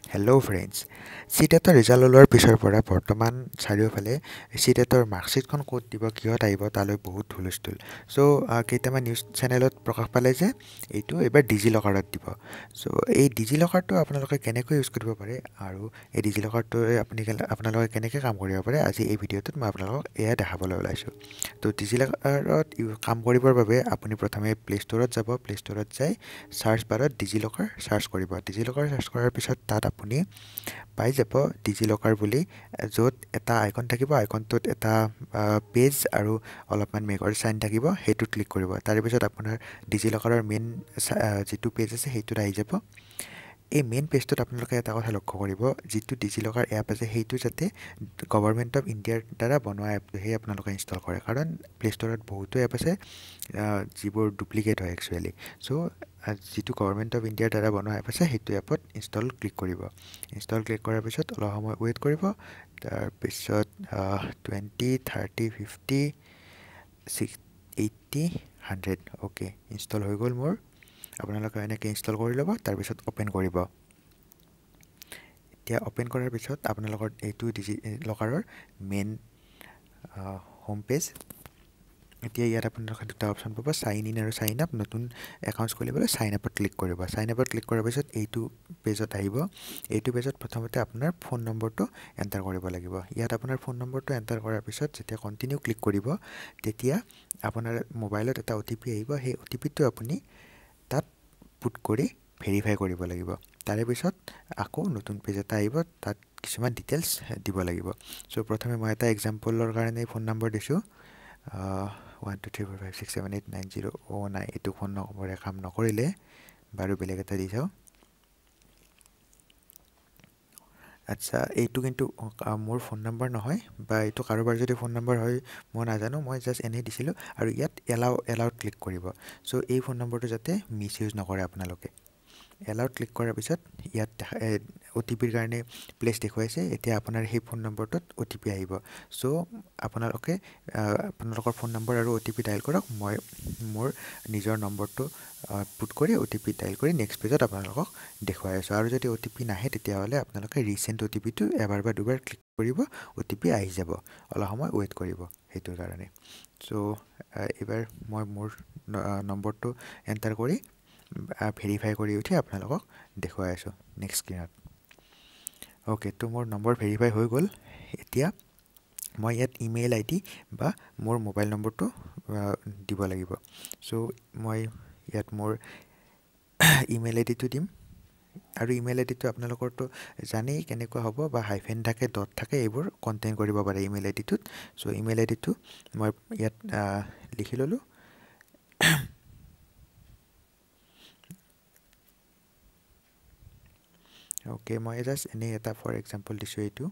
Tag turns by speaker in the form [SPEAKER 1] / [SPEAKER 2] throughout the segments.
[SPEAKER 1] Hello friends. Ctet result ওলোৱাৰ পিছৰ পৰা বৰ্তমান চাৰিওফালে Ctetৰ মাৰ্কশিটখন ক'ত দিব কিহত আহিব তালৈ বহুত হুলস্থুল সো কেইটামান নিউজ চেনেলত প্ৰকাশ পালে যে এইটো এবাৰ ডিজিলকাৰত দিব সো এই ডিজিলকাৰটো আপোনালোকে কেনেকৈ ইউজ কৰিব পাৰে আৰু এই ডিজিলকাৰটোৰে আপোনালোকে কেনেকৈ কাম কৰিব পাৰে আজি এই ভিডিঅ'টোত মই আপোনালোকক এয়া দেখাবলৈ ওলাইছোঁ তো ডিজিলকাৰত কাম কৰিবৰ বাবে আপুনি প্ৰথমে প্লে ষ্টৰত যাব প্লে ষ্টৰত যাই সাৰ্চ বাৰত ডিজিলকাৰ সাৰ্চ কৰিব ডিজিলকাৰ সাৰ্চ কৰাৰ পিছত তাত আপুনি পাই যাব ডিজিলকাৰ বুলি য'ত এটা আইকন থাকিব আইকনটোত এটা পেজ আৰু অলপমান মেগৰ সাইন থাকিব হেইটো ক্লিক কৰিব তাৰ পিছত আপোনাৰ ডিজিলকাৰৰ মেইন যেটো পেজ আছে হেইটোত আহি যাব এই মেইন পেজটোত আপোনালোকে এটা কথা লক্ষ্য কৰিব যেটো ডিজিলকাৰ এপ আছে হেইটো যাতে গভৰ্ণমেণ্ট অফ ইণ্ডিয়াৰ দ্বাৰা বনোৱা এপটো হে আপোনালোকে ইনষ্টল কৰে কাৰণ প্লে ষ্টৰত বহুতো এপ আছে যিবোৰ ডুপ্লিকেট হয় একচুৱেলি সো যেটো গভৰ্ণমেণ্ট অফ ইণ্ডিয়াৰ দ্বাৰা বনোৱা এপ আছে হেইটো এপত ইনষ্টল ক্লিক কৰিব ইনষ্টল ক্লিক কৰাৰ পিছত অলপ সময় ৱেইট কৰিব তাৰ পিছত 20 30 50 80 100 ওকে ইনষ্টল হৈ গ'ল মোৰ আপোনালোকে এনেকৈ ইনষ্টল কৰি ল'ব তাৰ পিছত ওপেন কৰিব এতিয়া ওপেন কৰাৰ পিছত আপোনালোকৰ এইটো ডিজিলকাৰৰ মেইন হোম পেজ এতিয়া ইয়াত আপোনালোকে দুটা অপচন পাব সাইন ইন আৰু সাইন আপ নতুন একাউণ্ট খুলিবলৈ সাইন আপত ক্লিক কৰিব সাইন আপত ক্লিক কৰাৰ পিছত এইটো পেজত আহিব এইটো পেজত প্ৰথমতে আপোনাৰ ফোন নম্বৰটো এন্টাৰ কৰিব লাগিব ইয়াত আপোনাৰ ফোন নম্বৰটো এন্টাৰ কৰাৰ পিছত যেতিয়া কন্টিনিউ ক্লিক কৰিব তেতিয়া আপোনাৰ মোবাইলত এটা ওটিপি আহিব সেই ওটিপিটো আপুনি তাত পুট কৰি ভেৰিফাই কৰিব লাগিব তাৰে পিছত আকৌ নতুন পেজ এটা আহিব তাত কিছুমান ডিটেইলছ দিব লাগিব সো প্ৰথমে মই এটা এক্সাম্পলৰ কাৰণে ফোন নম্বৰ দিছো 123456789 নাই এটো ফোন নম্বৰে কাম নকৰিলে বাৰু বেলেগ এটা দি যাও আচ্ছা এইটো কিন্তু মোৰ ফোন নম্বৰ নহয় বা এইটো কাৰোবাৰ যদি ফোন নম্বৰ হয় মই নাজানো মই জাস্ট এনে দিছিলো আৰু ইয়াত এলাউড ক্লিক কৰিব সো এই ফোন নম্বৰটো যাতে মিসইউজ নকৰে আপোনালোকে এলাউড ক্লিক কৰাৰ পিছত ইয়াত ওটিপিৰ কাৰণে প্লেস দেখুৱাইছে এতিয়া আপোনাৰ সেই ফোন নম্বৰটোত ওটিপি আহিব সো আপোনালোকৰ ফোন নম্বৰ আৰু ওটিপি ডায়াল কৰক মই মোৰ নিজৰ নম্বৰটো পুট কৰি ওটিপি ডায়াল কৰি নেক্সট পেজত আপোনালোকক দেখুৱাই আছো আৰু যদি ওটিপি নাহে তেতিয়া হলে আপোনালোকে ৰিসেন্ট ওটিপিটো এবাৰ বা দুবাৰ ক্লিক কৰিব ওটিপি আহি যাব অলপ সময় ৱেইট কৰিব হেতুৰ কাৰণে সো এবাৰ মই মোৰ নম্বৰটো এন্টাৰ কৰি ভেৰিফাই কৰি উঠি আপোনালোকক দেখুৱাই আছো নেক্সট স্ক্ৰিনত ওকে তো মোৰ নম্বৰ ভেৰিফাই হৈ গ'ল এতিয়া মই ইয়াত ইমেইল আইডি বা মোৰ মোবাইল নম্বৰটো দিব লাগিব সো মই ইয়াত মোৰ ইমেইল আইডিটো দিম আৰু ইমেইল আইডিটো আপোনালোকৰটো জানেই কেনেকুৱা হ'ব বা হাইফেন থাকে ডট থাকে এইবোৰ কন্টেইন কৰিব পাৰে ইমেইল আইডিটোত সো ইমেইল আইডিটো মই ইয়াত লিখি ললো ওকে মই জাস্ট এনে এটা ফৰ এক্সাম্পল দিছো এইটো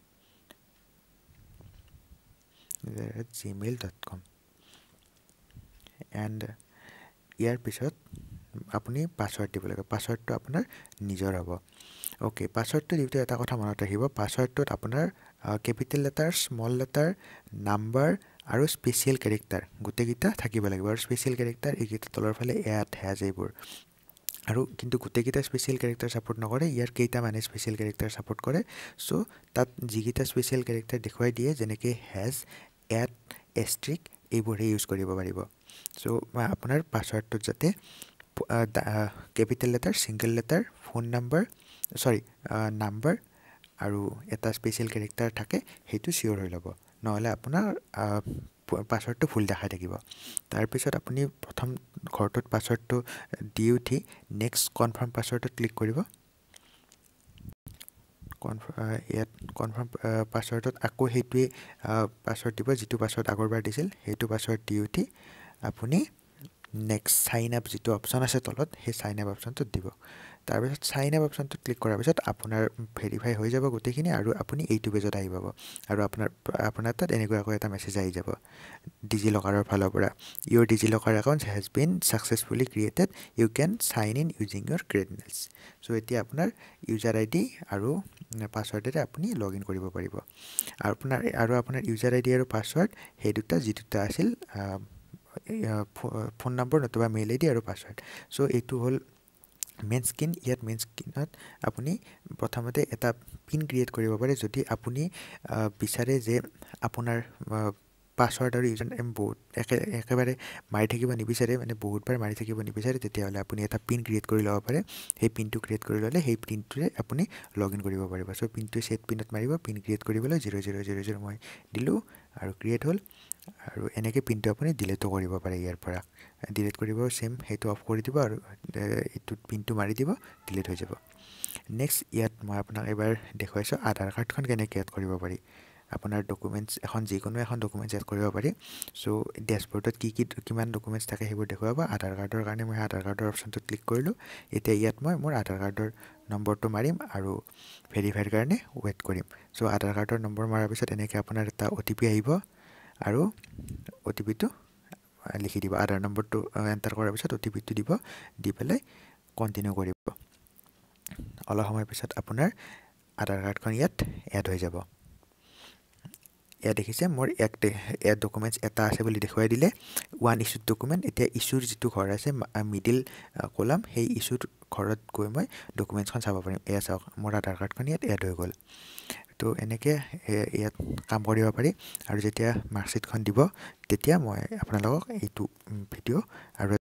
[SPEAKER 1] gmail.com and ইয়াৰ পিছত আপুনি পাসওয়াৰ্ড দিব লাগিব পাসওয়াৰ্ডটো আপোনাৰ নিজৰ হ'ব ওকে পাসওয়াৰ্ডটো দিওঁতে এটা কথা মনত ৰাখিব পাসওয়াৰ্ডটোত আপোনাৰ capital letter small letter number আৰু স্পেশাল ক্যাৰেক্টাৰ গুটেকিটা থাকিব লাগিব আৰু স্পেশাল ক্যাৰেক্টাৰ এইকেইটা তলৰ ফালে এড হ্যাজ এইবোৰ আৰু কিন্তু গুটেকিটা স্পেশাল ক্যাৰেক্টাৰ সাপোৰ্ট নকৰে ইয়াৰ কেইটা মানে স্পেশাল ক্যাৰেক্টাৰ সাপোৰ্ট কৰে সো তাত যিকিটা স্পেশাল ক্যাৰেক্টাৰ দেখুৱাই দিয়ে যেনেকৈ হ্যাজ এড এস্ট্ৰিক এইবোৰহে ইউজ কৰিব পাৰিব সো আপোনাৰ পাসওয়াৰ্ডটো যাতে capital letter single letter phone number number আৰু এটা স্পেশাল ক্যাৰেক্টাৰ থাকে হেতু সিওৰ হৈ ল'ব নহলে আপোনাৰ পাসওয়াৰ্ডটো ভুল দেখাই থাকিব তাৰ পিছত আপুনি প্ৰথম ঘৰটোত পাসওয়াৰ্ডটো দি উঠি নেক্সট কনফাৰ্ম পাসওয়াৰ্ডত ক্লিক কৰিব ইয়াত কনফাৰ্ম পাসওয়াৰ্ডত আকৌ হেতুৱে পাসওয়াৰ্ড দিব যেটো পাসওয়াৰ্ড আগৰবাৰ দিছিল হেতু পাসওয়াৰ্ড দি উঠি আপুনি নেক্সট সাইন আপ যেটো অপচন আছে তলত হে সাইন আপ অপচনটো দিব তাৰ পিছত সাইন আপ অপচনটো ক্লিক কৰাৰ পিছত আপোনাৰ ভেৰিফাই হৈ যাব গোটেইখিনি আৰু আপুনি এইটো পেজত আহি পাব আৰু আপোনাৰ তাত এনেকৈ এটা মেছেজ আহি যাব ডিজিলকাৰৰ ফালৰ পৰা your digilocker account has been successfully created you can sign in using your credentials so এতিয়া আপোনাৰ ইউজাৰ আইডি আৰু পাসওয়াৰ্ডৰে আপুনি লগইন কৰিব পাৰিব আৰু আপোনাৰ ইউজাৰ আইডি আৰু পাসওয়াৰ্ড হে দুটা যেটা আছিল ফোন নম্বৰ নতুবা মেইল আইডি আৰু পাসওয়াৰ্ড সো এইটো হল মেইন স্ক্ৰীন ইয়াত মেইন স্ক্ৰীনত আপুনি প্ৰথমতে এটা পিন ক্ৰিয়েট কৰিব পাৰে যদি আপুনি বিচাৰে যে আপোনাৰ পাছৱৰ্ড আৰু ইউজাৰ নেম বহুত একেবাৰে মাৰি থাকিব নিবিচাৰে মানে বহুতবাৰ মাৰি থাকিব নিবিচাৰে তেতিয়াহ'লে আপুনি এটা পিন ক্ৰিয়েট কৰি ল'ব পাৰে সেই পিনটো ক্ৰিয়েট কৰি ল'লে সেই পিনটোৰে আপুনি লগ ইন কৰিব পাৰিব চ' পিনটো ছেট পিনত মাৰিব পিন ক্ৰিয়েট কৰিবলৈ 0000 মই দিলোঁ আৰু ক্ৰিয়েট হ'ল আৰু এনেকৈ পিনটো আপুনি ডিলিটো কৰিব পাৰে ইয়াৰ পৰা ডিলিট কৰিব চেম সেইটো অফ কৰি দিব আৰু এইটো পিনটো মাৰি দিব ডিলিট হৈ যাব নেক্সট ইয়াত মই আপোনাক এবাৰ দেখুৱাইছোঁ আধাৰ কাৰ্ডখন কেনেকৈ এড কৰিব পাৰি আপোনাৰ ডকুমেণ্টছ এখন যিকোনো এখন ডকুমেণ্টছ এড কৰিব পাৰি চ' ডেছবৰ্ডত কিমান ডকুমেণ্টছ থাকে সেইবোৰ দেখুৱাব আধাৰ কাৰ্ডৰ কাৰণে মই আধাৰ কাৰ্ডৰ অপশ্যনটো ক্লিক কৰিলোঁ এতিয়া ইয়াত মই মোৰ আধাৰ কাৰ্ডৰ নম্বৰটো মাৰিম আৰু ভেৰিফাইৰ কাৰণে ৱেইট কৰিম চ' আধাৰ কাৰ্ডৰ নম্বৰ মৰাৰ পিছত এনেকৈ আপোনাৰ এটা OTP আহিব আৰু OTPটো লিখি দিব আধাৰ নম্বৰটো এণ্টাৰ কৰাৰ পিছত OTPটো দিব দি পেলাই কণ্টিনিউ কৰিব অলপ সময়ৰ পিছত আপোনাৰ আধাৰ কাৰ্ডখন ইয়াত এড হৈ যাব ইয়াত দেখিছে মোৰ এড ডকুমেণ্টছ এটা আছে বুলি দেখুৱাই দিলে ওৱান ইছ্যুড ডকুমেণ্ট এতিয়া ইছ্যুৰ যিটো ঘৰ আছে মিডিল কলাম সেই ইছ্যুৰ ঘৰত গৈ মই ডকুমেণ্টছখন চাব পাৰিম এয়া চাওক মোৰ আধাৰ কাৰ্ডখন ইয়াত এড হৈ গ'ল তো এনেকৈ ইয়াত কাম কৰিব পাৰি আৰু যেতিয়া মাৰ্কশ্বিটখন দিব তেতিয়া মই আপোনালোকক এইটো ভিডিঅ' আৰু